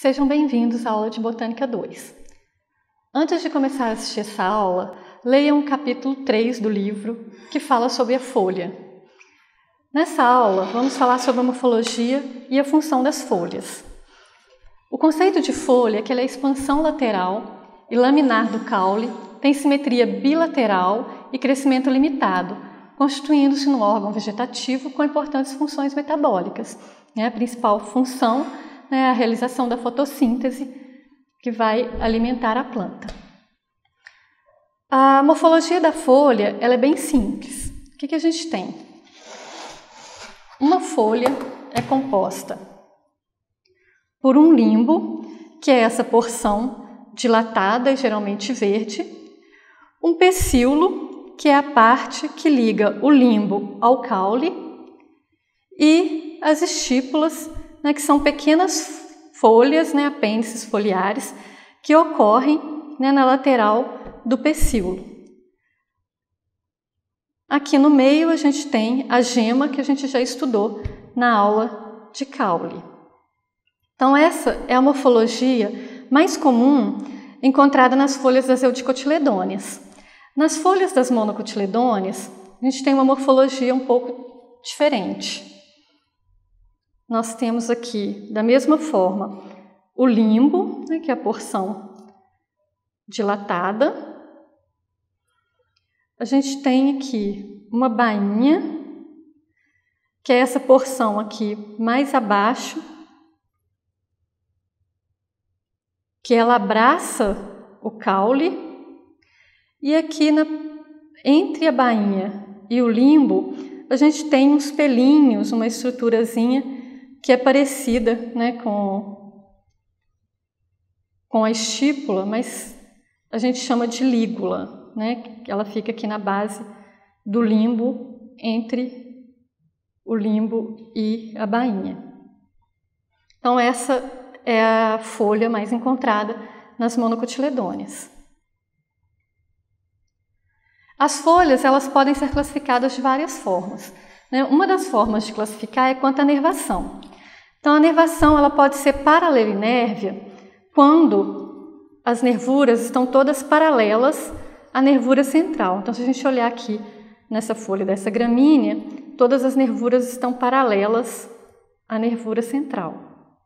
Sejam bem-vindos à aula de Botânica 2. Antes de começar a assistir essa aula, leiam o capítulo 3 do livro, que fala sobre a folha. Nessa aula, vamos falar sobre a morfologia e a função das folhas. O conceito de folha é que ela é a expansão lateral e laminar do caule, tem simetria bilateral e crescimento limitado, constituindo-se num órgão vegetativo com importantes funções metabólicas. A principal função é a realização da fotossíntese, que vai alimentar a planta. A morfologia da folha ela é bem simples. O que a gente tem? Uma folha é composta por um limbo, que é essa porção dilatada e geralmente verde, um pecíolo, que é a parte que liga o limbo ao caule, e as estípulas, que são pequenas folhas, apêndices foliares, que ocorrem na lateral do pecíolo. Aqui no meio a gente tem a gema, que a gente já estudou na aula de caule. Então essa é a morfologia mais comum encontrada nas folhas das eudicotiledôneas. Nas folhas das monocotiledôneas, a gente tem uma morfologia um pouco diferente. Nós temos aqui, da mesma forma, o limbo, que é a porção dilatada. A gente tem aqui uma bainha, que é essa porção aqui mais abaixo, que ela abraça o caule, e aqui entre a bainha e o limbo, a gente tem uns pelinhos, uma estruturazinha que é parecida com a estípula, mas a gente chama de lígula, ela fica aqui na base do limbo, entre o limbo e a bainha. Então essa é a folha mais encontrada nas monocotiledôneas. As folhas elas podem ser classificadas de várias formas. Uma das formas de classificar é quanto à nervação. Então a nervação ela pode ser paralelinérvia quando as nervuras estão todas paralelas à nervura central. Então se a gente olhar aqui nessa folha dessa gramínea, todas as nervuras estão paralelas à nervura central.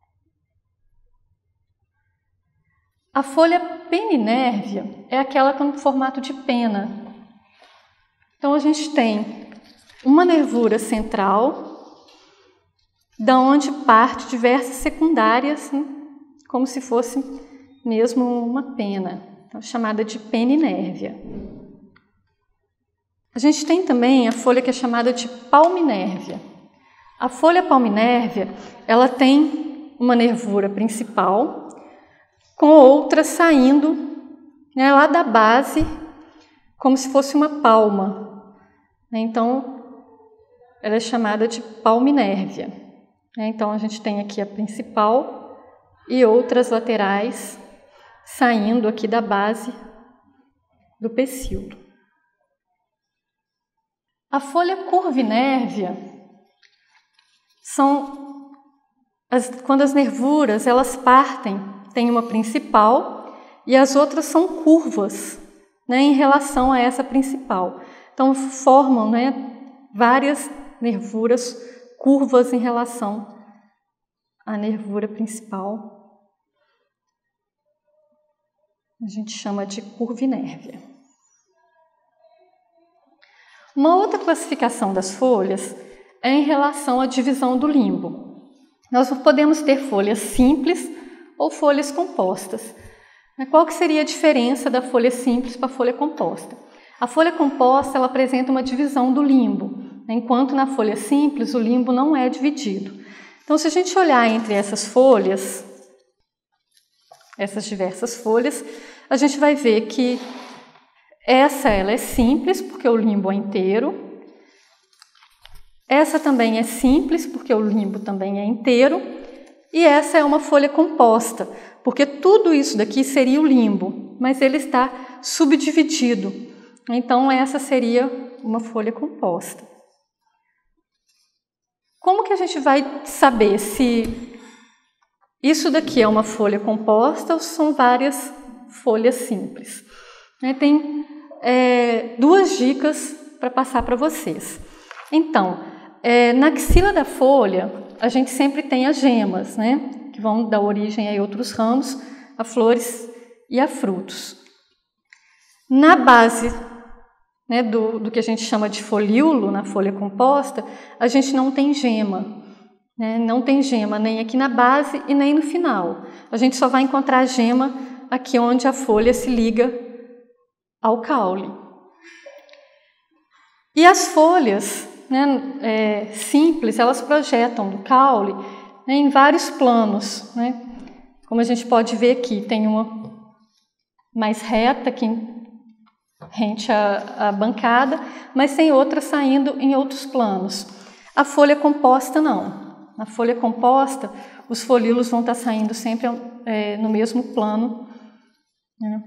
A folha peninérvia é aquela com formato de pena. Então a gente tem uma nervura central, da onde parte diversas secundárias, como se fosse mesmo uma pena, então, chamada de peninérvia. A gente tem também a folha que é chamada de palminérvia. A folha palminérvia, ela tem uma nervura principal, com outras saindo lá da base, como se fosse uma palma. Então, ela é chamada de palminérvia. Então, a gente tem aqui a principal e outras laterais saindo aqui da base do pecíolo. A folha curvinérvia são quando as nervuras elas partem, tem uma principal e as outras são curvas em relação a essa principal. Então, formam várias nervuras curvas em relação à nervura principal. A gente chama de curvinérvia. Uma outra classificação das folhas é em relação à divisão do limbo. Nós podemos ter folhas simples ou folhas compostas. Qual que seria a diferença da folha simples para a folha composta? A folha composta ela apresenta uma divisão do limbo, enquanto na folha simples o limbo não é dividido. Então, se a gente olhar entre essas folhas, essas diversas folhas, a gente vai ver que ela é simples, porque o limbo é inteiro. Essa também é simples, porque o limbo também é inteiro. E essa é uma folha composta, porque tudo isso daqui seria o limbo, mas ele está subdividido. Então, essa seria uma folha composta. Como que a gente vai saber se Isso daqui é uma folha composta ou são várias folhas simples? Tem duas dicas para passar para vocês. Então, na axila da folha, a gente sempre tem as gemas, né, que vão dar origem a outros ramos, a flores e a frutos. Na base, né, do que a gente chama de folíolo, na folha composta, a gente não tem gema. Não tem gema nem aqui na base e nem no final. A gente só vai encontrar a gema aqui onde a folha se liga ao caule. E as folhas, né, simples, elas projetam do caule, né, em vários planos. Né? Como a gente pode ver aqui, tem uma mais reta, que rente à bancada, mas tem outra saindo em outros planos. A folha composta não. Na folha composta, os folíolos vão estar saindo sempre no mesmo plano, né?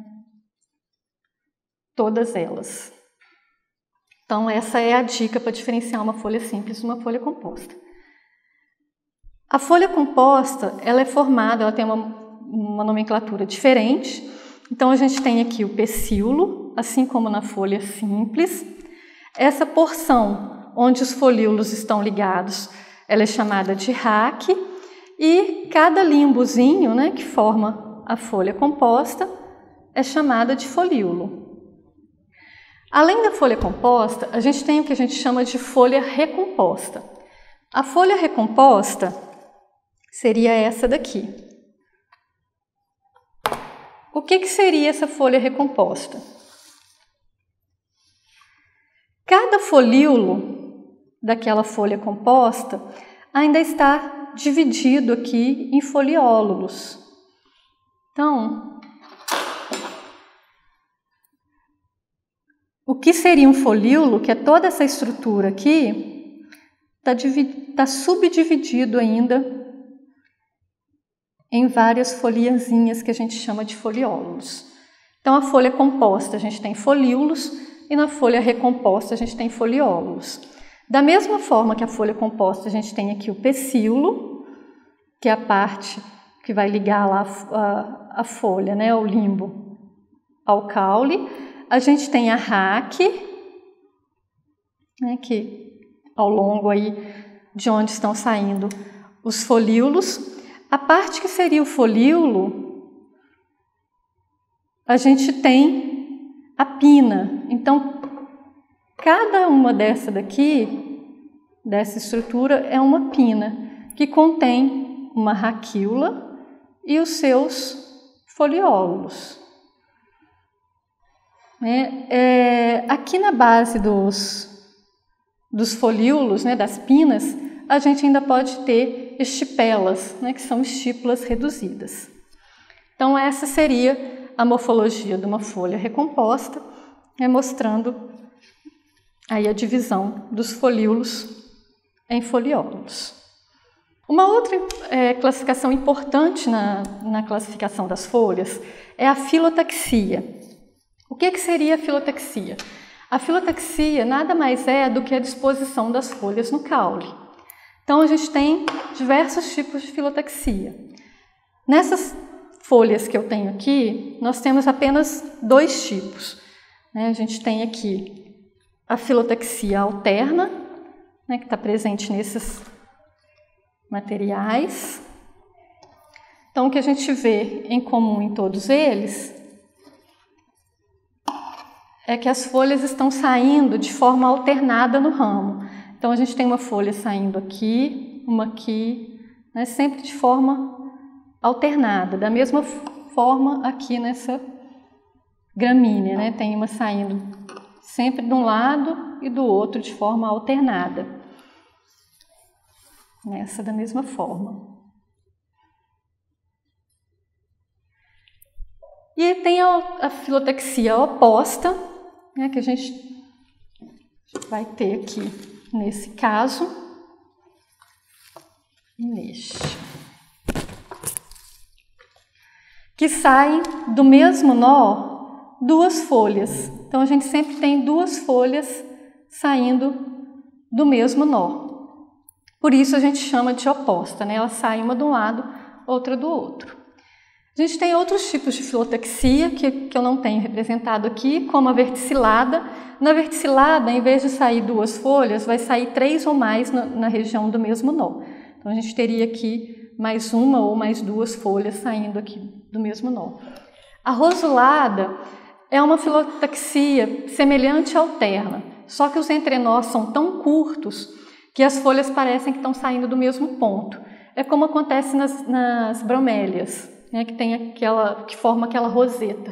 Todas elas. Então, essa é a dica para diferenciar uma folha simples de uma folha composta. A folha composta, ela é formada, ela tem uma nomenclatura diferente. Então, a gente tem aqui o pecíolo, assim como na folha simples. Essa porção onde os folíolos estão ligados, ela é chamada de raque, e cada limbozinho, né, que forma a folha composta é chamada de folíolo. Além da folha composta, a gente tem o que a gente chama de folha recomposta. A folha recomposta seria essa daqui. O que seria essa folha recomposta? Cada folíolo daquela folha composta ainda está dividido aqui em foliólulos. Então, o que seria um folíolo, que é toda essa estrutura aqui, está subdividido ainda em várias folhinhas que a gente chama de foliólulos. Então, a folha composta a gente tem folíolos e na folha recomposta a gente tem foliólulos. Da mesma forma que a folha composta, a gente tem aqui o pecíolo, que é a parte que vai ligar lá a folha, né, o limbo, ao caule. A gente tem a raque, né, que ao longo aí de onde estão saindo os folíolos. A parte que seria o folíolo, a gente tem a pina. Então, cada uma dessa estrutura é uma pina, que contém uma raquíola e os seus foliólulos. Aqui na base dos folíolos, né, das pinas, a gente ainda pode ter estipelas, né, que são estípulas reduzidas. Então, essa seria a morfologia de uma folha recomposta, mostrando aí a divisão dos folíolos em foliólulos. Uma outra classificação importante na classificação das folhas é a filotaxia. O que seria a filotaxia? A filotaxia nada mais é do que a disposição das folhas no caule. Então, a gente tem diversos tipos de filotaxia. Nessas folhas que eu tenho aqui, nós temos apenas dois tipos. A gente tem aqui a filotaxia alterna, né, que está presente nesses materiais. Então, o que a gente vê em comum em todos eles é que as folhas estão saindo de forma alternada no ramo. Então, a gente tem uma folha saindo aqui, uma aqui, né, sempre de forma alternada. Da mesma forma aqui nessa gramínea, né, tem uma saindo sempre de um lado e do outro de forma alternada. Essa da mesma forma. E tem a filotaxia oposta, né, que a gente vai ter aqui nesse caso e neste. Que saem do mesmo nó duas folhas. Então, a gente sempre tem duas folhas saindo do mesmo nó. Por isso, a gente chama de oposta, né? Ela sai uma de um lado, outra do outro. A gente tem outros tipos de filotaxia que eu não tenho representado aqui, como a verticilada. Na verticilada, em vez de sair 2 folhas, vai sair 3 ou mais na região do mesmo nó. Então, a gente teria aqui mais 1 ou mais 2 folhas saindo aqui do mesmo nó. A rosulada é uma filotaxia semelhante à alterna, só que os entrenós são tão curtos que as folhas parecem que estão saindo do mesmo ponto. É como acontece nas bromélias, né, que forma aquela roseta,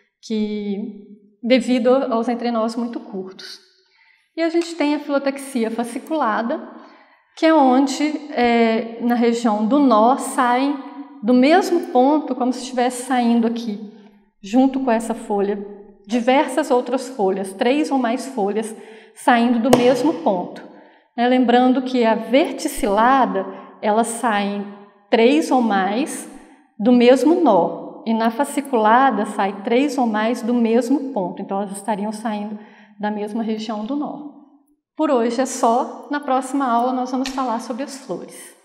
devido aos entrenós muito curtos. E a gente tem a filotaxia fasciculada, que é onde, na região do nó, saem do mesmo ponto, como se estivesse saindo aqui, junto com essa folha, diversas outras folhas, 3 ou mais folhas, saindo do mesmo ponto. Lembrando que a verticilada, elas saem 3 ou mais do mesmo nó, e na fasciculada sai 3 ou mais do mesmo ponto, então elas estariam saindo da mesma região do nó. Por hoje é só, na próxima aula nós vamos falar sobre as flores.